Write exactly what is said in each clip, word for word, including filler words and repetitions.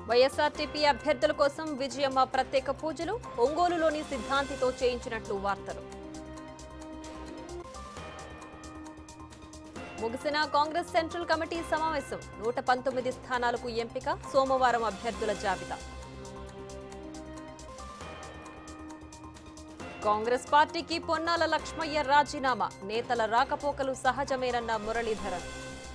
YSRTP అభ్యర్థుల కోసం విజయమ్మ ప్రత్యేక పూజలు ఒంగోలులోని సిద్ధాంతితో చేయించినట్లు వార్తలు. ముగిసిన కాంగ్రెస్ సెంట్రల్ కమిటీ సమావేశం. నూట పంతొమ్మిది స్థానాలకు ఎంపిక. సోమవారం అభ్యర్థుల జాబితా. కాంగ్రెస్ పార్టీకి పొన్నాల లక్ష్మయ్య రాజీనామా. నేతల రాకపోకలు సహజమేనన్న మురళీధరన్.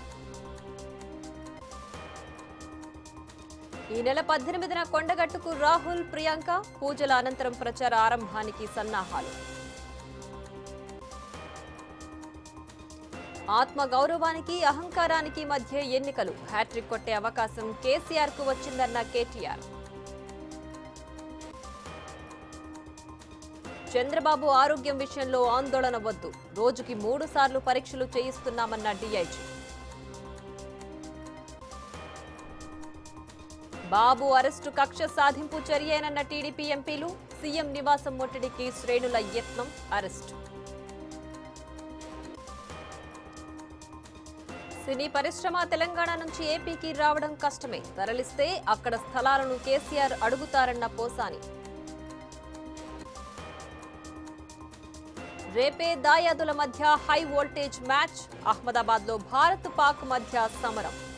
ఈ నెల పద్దెనిమిదిన కొండగట్టుకు రాహుల్, ప్రియాంక. పూజల అనంతరం ప్రచార ఆరంభానికి సన్నాహాలు. ఆత్మ గౌరవానికి అహంకారానికి మధ్య ఎన్నికలు. హ్యాట్రిక్ కొట్టే అవకాశం కేసీఆర్ కు వచ్చిందన్న కేటీఆర్. చంద్రబాబు ఆరోగ్యం విషయంలో ఆందోళన వద్దు. రోజుకి మూడు సార్లు పరీక్షలు చేయిస్తున్నామన్న డీఐజీ. బాబు అరెస్టు కక్ష సాధింపు చర్యేనన్న టీడీపీ ఎంపీలు. సీఎం నివాసం ముట్టడికి శ్రేణుల యత్నం. అరెస్టు. సినీ పరిశ్రమ తెలంగాణ నుంచి ఏపీకి రావడం కష్టమే. తరలిస్తే అక్కడ స్థలాలను కేసీఆర్ అడుగుతారన్న పోసాని. రేపే దాయాదుల మధ్య హై వోల్టేజ్ మ్యాచ్. అహ్మదాబాద్ లో భారత్ పాక్ మధ్య సమరం.